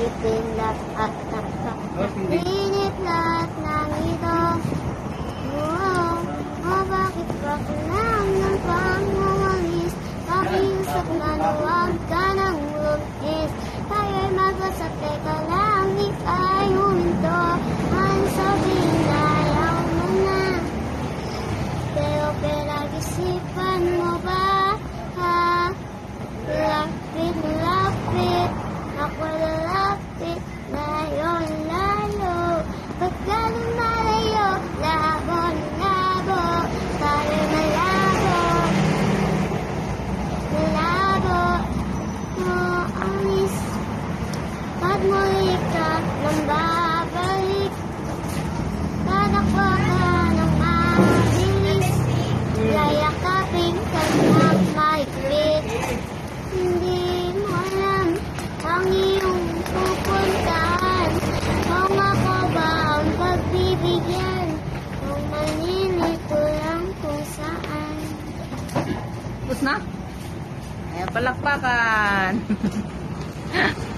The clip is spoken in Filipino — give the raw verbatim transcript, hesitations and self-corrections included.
Titinlap at taktak. Init lahat ng ito. Oo, oh, bakit ba kailangan ng panguwalis? Pakiusap na luwag ka ng lumis. Tayo'y magbasa, teka lang, ika'y huminto. Ang sabihin na ayaw mo na. Pero pinag-isipan mo ba? Ha? Lapit, lapit, ako lalapit, layo, layo. Pagka lumalayo, labo, labo, tayo'y malabo. Malabo, oh, amis. Pag muli ka nang babalik, tatakbo ka ng mabilis. Yayakapin ka ng mahigpit. Hindi mo alam ang iyong pupuntahan. Kung ako ba ang pagbibigyan, kung maninito lang kung saan. Tapos na? Ayan, palakpakan.